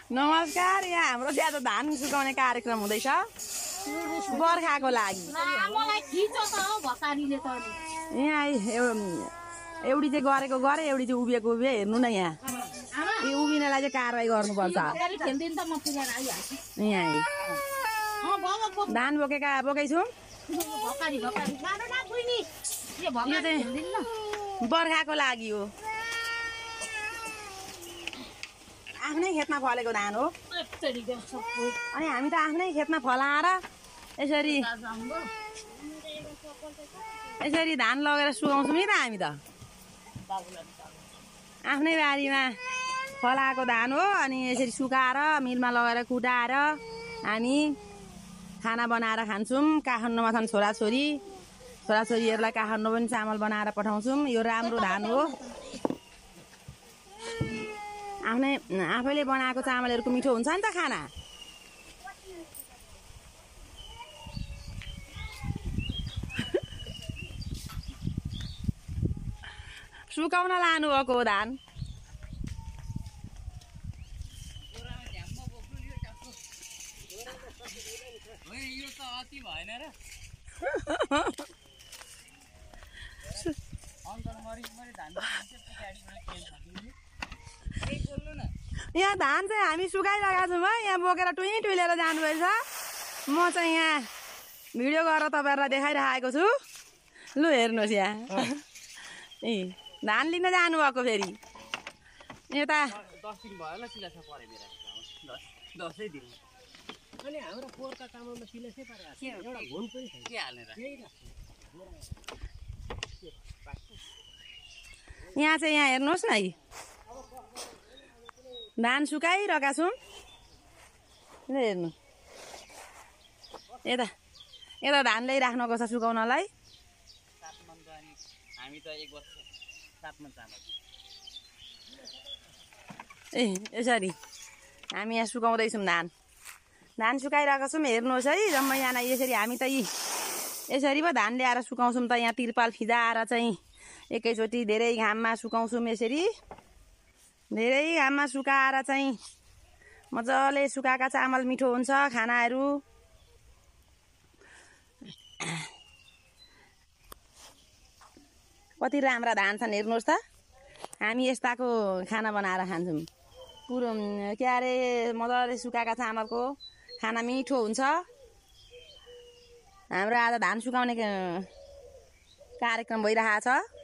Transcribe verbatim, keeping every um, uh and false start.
नमस्कार, यहाँ हाम्रो ज्यादा धान सुकाउने कार्यक्रम हुँदैछ बर्खाको लागि। यहाँ एउटी चाहिँ गरेको गरे, एउटी चाहिँ उभिएको उभिए। हेर्नु न यहाँ, यो उभिनेलाई चाहिँ कारवाही गर्नुपर्छ। यहाँ धान बोकेका बोकेछु। यो चाहिँ बर्खाको लागि हो। आफ्नै खेतमा फलेको धान हो। अनि हामी त आफ्नै खेतमा फलाएर यसरी यसरी धान लगेर सुकाउँछौँ नि त। हामी त आफ्नै बारीमा फलाएको धान हो। अनि यसरी सुकाएर मिलमा लगेर कुटाएर हामी खाना बनाएर खान्छौँ। काठमाडौँमा छन् छोराछोरी, छोराछोरीहरूलाई काठमाडौँ पनि चामल बनाएर पठाउँछौँ। यो राम्रो धान हो। आफ्नै आफैले बनाएको चामलहरूको मिठो हुन्छ नि त खाना। सुकाउन लानुभएको हो धान। यहाँ धान चाहिँ हामी सुकाइरहेका छौँ है। यहाँ बोकेर टुई टुइलेर जानुभएछ। म चाहिँ यहाँ भिडियो गरेर तपाईँहरूलाई देखाइरहेको छु। लु हेर्नुहोस् यहाँ ए धान लिन जानुभएको। फेरि यता दस दिन भयो होला सिलासा परे मेरो दसै दिन। अनि हाम्रो पोहोरका चामलमा सिलासै परेको छ। एउटा घुन पनि छैन के हालेर। यहाँ चाहिँ यहाँ हेर्नुहोस् न, धान सुकाइरहेका छौँ। हेर्नु यता यता धान ल्याइराख्नुको छ सुकाउनलाई। हामी त एक वर्ष सात मन चामल ए यसरी हामी यहाँ सुकाउँदैछौँ धान। धान सुकाइरहेका छौँ। हेर्नुहोस् है जम्मै यहाँ यसरी हामी त यी यसरी पो धान ल्याएर सुकाउँछौँ त। यहाँ तिरपाल फिजाएर चाहिँ एकैचोटि धेरै घाममा सुकाउँछौँ। यसरी धेरै घाममा सुकाएर चाहिँ मजाले सुकाएका चामल मिठो हुन्छ खानाहरू। कति राम्रा धान छन् हेर्नुहोस् त। हामी यस्ताको खाना बनाएर खान्छौँ। पुरो के अरे मजाले सुकाएका चामलको खाना मिठो हुन्छ। हाम्रो आज धान सुकाउने कार्यक्रम भइरहेको छ।